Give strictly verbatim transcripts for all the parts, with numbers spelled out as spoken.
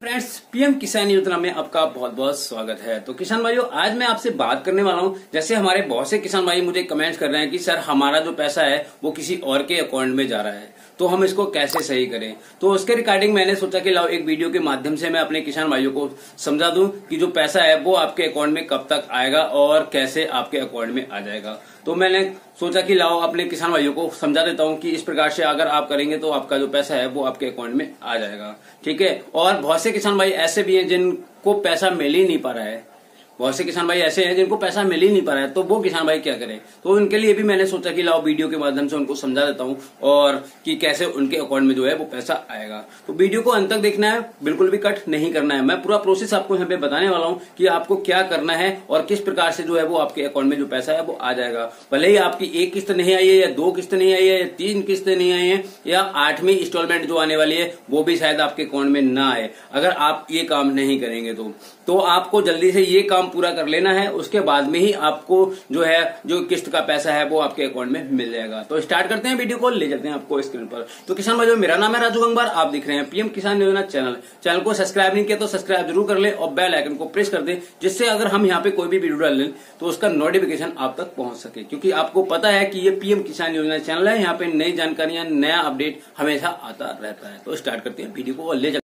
Friends, PM Kisan योजना में आपका बहुत बहुत स्वागत है। तो किसान भाइयों, आज मैं आपसे बात करने वाला हूं। जैसे हमारे बहुत से किसान भाई मुझे कमेंट्स कर रहे हैं कि सर हमारा जो पैसा है वो किसी और के अकाउंट में जा रहा है, तो हम इसको कैसे सही करें। तो उसके रिगार्डिंग मैंने सोचा कि लाओ एक वीडियो के माध्यम से मैं अपने किसान भाइयों को समझा दूं कि जो पैसा है वो आपके अकाउंट में कब तक आएगा और कैसे आपके अकाउंट में आ जाएगा। तो मैंने सोचा कि लाओ अपने किसान भाइयों को समझा देता हूं कि इस प्रकार से अगर आप करेंगे तो आपका जो पैसा है वो आपके अकाउंट में आ जाएगा। ठीक है। और बहुत से किसान भाई ऐसे भी हैं जिनको पैसा मिल ही नहीं पा रहा है। बहुत से किसान भाई ऐसे हैं जिनको पैसा मिल ही नहीं पा रहा है, तो वो किसान भाई क्या करें। तो उनके लिए भी मैंने सोचा कि लाओ वीडियो के माध्यम से उनको समझा देता हूं और कि कैसे उनके अकाउंट में जो है वो पैसा आएगा। तो वीडियो को अंत तक देखना है, बिल्कुल भी कट नहीं करना है। मैं पूरा प्रोसेस आपको यहाँ पे बताने वाला हूँ कि आपको क्या करना है और किस प्रकार से जो है वो आपके अकाउंट में जो पैसा है वो आ जाएगा। भले ही आपकी एक किस्त नहीं आई है या दो किस्त नहीं आई है या तीन किस्त नहीं आई है या आठवीं इंस्टॉलमेंट जो आने वाली है वो भी शायद आपके अकाउंट में ना आए, अगर आप ये काम नहीं करेंगे तो तो आपको जल्दी से ये काम पूरा कर लेना है। उसके बाद में ही आपको जो है जो किस्त का पैसा है वो आपके अकाउंट में मिल जाएगा। तो स्टार्ट करते हैं वीडियो को, ले चलते हैं आपको स्क्रीन पर। तो किसान भाइयों, मेरा नाम है राजू गंगवार, आप दिख रहे हैं पीएम किसान योजना चैनल। चैनल को सब्सक्राइब नहीं किया तो सब्सक्राइब जरूर कर ले और बेल आइकन को प्रेस कर दे, जिससे अगर हम यहाँ पे कोई भी वीडियो डाल लें तो उसका नोटिफिकेशन आप तक पहुंच सके। क्योंकि आपको पता है कि ये पीएम किसान योजना चैनल है, यहाँ पे नई जानकारियां, नया अपडेट हमेशा आता रहता है। तो स्टार्ट करते हैं वीडियो को और ले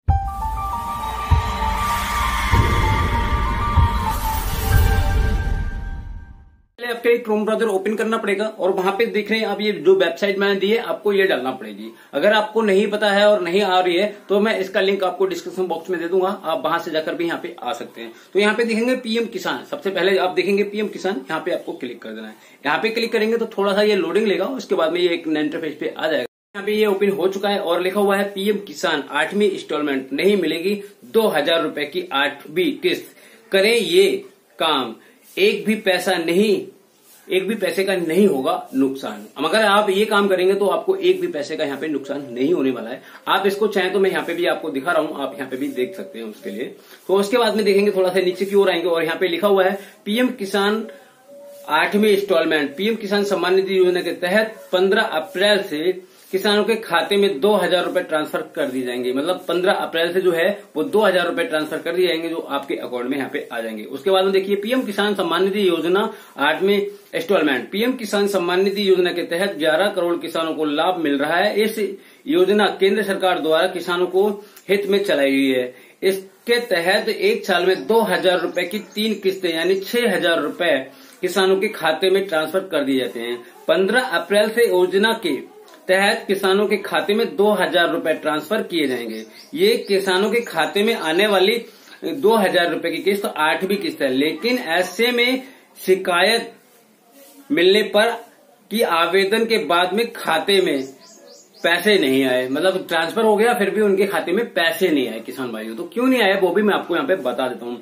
आपके क्रोम ब्राउजर ओपन करना पड़ेगा और वहां पे देख रहे हैं आप ये जो वेबसाइट मैंने दी है, आपको ये डालना पड़ेगी। अगर आपको नहीं पता है और नहीं आ रही है तो मैं इसका लिंक आपको डिस्क्रिप्शन बॉक्स में दे दूंगा, आप वहां से जाकर भी यहाँ पे आ सकते हैं। तो यहाँ पे देखेंगे पीएम किसान, सबसे पहले आप देखेंगे पीएम किसान, यहाँ पे आपको क्लिक कर देना है। यहाँ पे क्लिक करेंगे तो थोड़ा सा ये लोडिंग लेगा, उसके बाद में ये एक इंटरफेस पे आ जाएगा। यहाँ पे ये ओपन हो चुका है और लिखा हुआ है पीएम किसान आठवीं इंस्टॉलमेंट नहीं मिलेगी, दो हजार रूपये की आठवीं किस्त, करें ये काम, एक भी पैसा नहीं एक भी पैसे का नहीं होगा नुकसान। अगर आप ये काम करेंगे तो आपको एक भी पैसे का यहाँ पे नुकसान नहीं होने वाला है। आप इसको चाहें तो मैं यहाँ पे भी आपको दिखा रहा हूँ, आप यहाँ पे भी देख सकते हैं उसके लिए। तो उसके बाद में देखेंगे थोड़ा सा नीचे की ओर आएंगे और यहाँ पे लिखा हुआ है पीएम किसान आठवीं इंस्टॉलमेंट, पीएम किसान सम्मान निधि योजना के तहत पंद्रह अप्रैल से किसानों के खाते में दो हजार रूपये ट्रांसफर कर दी जाएंगे। मतलब पंद्रह अप्रैल से जो है वो दो हजार रूपये ट्रांसफर कर दिए जाएंगे, जो आपके अकाउंट में यहाँ पे आ जाएंगे। उसके बाद में देखिए पीएम किसान सम्मान निधि योजना आठवीं इंस्टॉलमेंट, पीएम किसान सम्मान निधि योजना के तहत ग्यारह करोड़ किसानों को लाभ मिल रहा है। इस योजना केंद्र सरकार द्वारा किसानों को हित में चलाई गई है। इसके तहत एक साल में दो हजार रूपये की तीन किस्तें यानी छह हजार रूपये किसानों के खाते में ट्रांसफर कर दिए जाते हैं। पंद्रह अप्रैल से योजना के तहत किसानों के खाते में दो हजार रूपये ट्रांसफर किए जाएंगे। ये किसानों के खाते में आने वाली दो हजार रूपये की किस्त आठवीं किस्त है। लेकिन ऐसे में शिकायत मिलने पर कि आवेदन के बाद में खाते में पैसे नहीं आए, मतलब ट्रांसफर हो गया फिर भी उनके खाते में पैसे नहीं आए किसान भाइयों। तो क्यों नहीं आए वो भी मैं आपको यहाँ पे बता देता हूँ।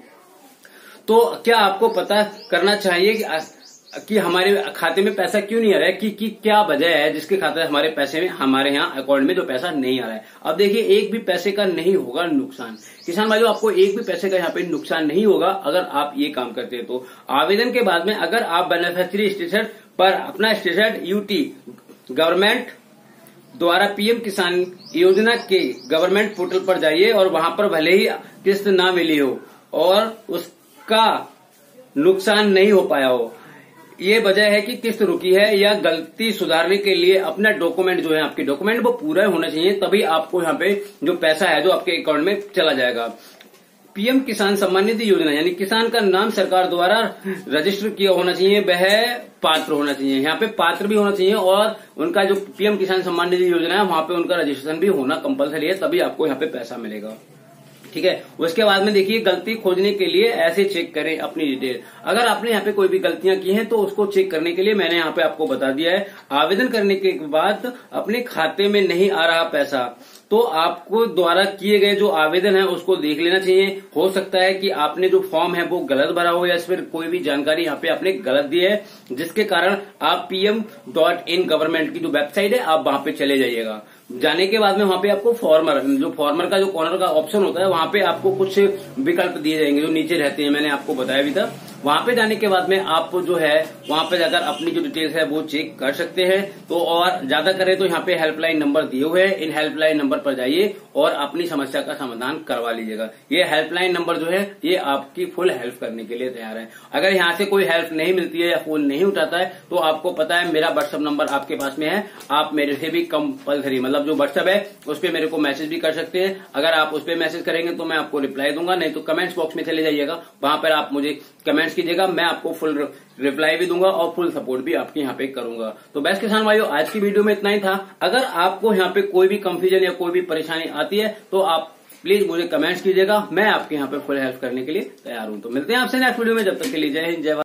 तो क्या आपको पता करना चाहिए कि कि हमारे खाते में पैसा क्यों नहीं आ रहा है, कि, कि क्या वजह है जिसके खाते हमारे पैसे में हमारे यहाँ अकाउंट में जो पैसा नहीं आ रहा है। अब देखिए एक भी पैसे का नहीं होगा नुकसान किसान भाइयों, आपको एक भी पैसे का यहाँ पे नुकसान नहीं होगा अगर आप ये काम करते हैं। तो आवेदन के बाद में अगर आप बेनिफिशियरी स्टेटस पर अपना स्टेटस यूटी गवर्नमेंट द्वारा पीएम किसान योजना के गवर्नमेंट पोर्टल पर जाइए और वहां पर भले ही किस्त ना मिली हो और उसका नुकसान नहीं हो पाया हो, ये वजह है कि किस्त रुकी है या गलती सुधारने के लिए अपना डॉक्यूमेंट जो है आपके डॉक्यूमेंट वो पूरा होना चाहिए, तभी आपको यहाँ पे जो पैसा है जो आपके अकाउंट में चला जाएगा। पीएम किसान सम्मान निधि योजना यानी किसान का नाम सरकार द्वारा रजिस्टर किया होना चाहिए, वह पात्र होना चाहिए। यहाँ पे पात्र भी होना चाहिए और उनका जो पीएम किसान सम्मान निधि योजना है वहां पे उनका रजिस्ट्रेशन भी होना कंपलसरी है, तभी आपको यहाँ पे पैसा मिलेगा। ठीक है। उसके बाद में देखिए गलती खोजने के लिए ऐसे चेक करें अपनी डिटेल। अगर आपने यहाँ पे कोई भी गलतियां की हैं तो उसको चेक करने के लिए मैंने यहाँ पे आपको बता दिया है। आवेदन करने के बाद अपने खाते में नहीं आ रहा पैसा तो आपको द्वारा किए गए जो आवेदन है उसको देख लेना चाहिए। हो सकता है कि आपने जो फॉर्म है वो गलत भरा हो या फिर कोई भी जानकारी यहाँ पे आपने गलत दी है, जिसके कारण आप पीएम डॉट इन गवर्नमेंट की जो वेबसाइट है आप वहां पे चले जाइएगा। जाने के बाद में वहां पे आपको फॉर्मर जो फॉर्मर का जो कॉर्नर का ऑप्शन होता है वहां पे आपको कुछ विकल्प दिए जाएंगे जो नीचे रहते हैं, मैंने आपको बताया भी था। वहां पे जाने के बाद में आप जो है वहां पे जाकर अपनी जो डिटेल्स है वो चेक कर सकते हैं। तो और ज्यादा करें तो यहाँ पे हेल्पलाइन नंबर दिए हुए हैं, इन हेल्पलाइन नंबर पर जाइए और अपनी समस्या का समाधान करवा लीजिएगा। ये हेल्पलाइन नंबर जो है ये आपकी फुल हेल्प करने के लिए तैयार है। अगर यहाँ से कोई हेल्प नहीं मिलती है या फोन नहीं उठाता है तो आपको पता है मेरा व्हाट्सएप नंबर आपके पास में है, आप मेरे से भी कंपलसरी मतलब जो व्हाट्सएप है उस पर मेरे को मैसेज भी कर सकते हैं। अगर आप उस पर मैसेज करेंगे तो मैं आपको रिप्लाई दूंगा, नहीं तो कमेंट्स बॉक्स में चले जाइएगा, वहां पर आप मुझे कमेंट्स कीजिएगा, मैं आपको फुल रिप्लाई भी दूंगा और फुल सपोर्ट भी आपके यहाँ पे करूंगा। तो बेस्ट किसान भाइयों, आज की वीडियो में इतना ही था। अगर आपको यहाँ पे कोई भी कंफ्यूजन या कोई भी परेशानी आती है तो आप प्लीज मुझे कमेंट्स कीजिएगा, मैं आपके यहाँ पे फुल हेल्प करने के लिए तैयार हूं। तो मिलते हैं आपसे नेक्स्ट वीडियो में, जब तक के लिए जय हिंद जय भारत।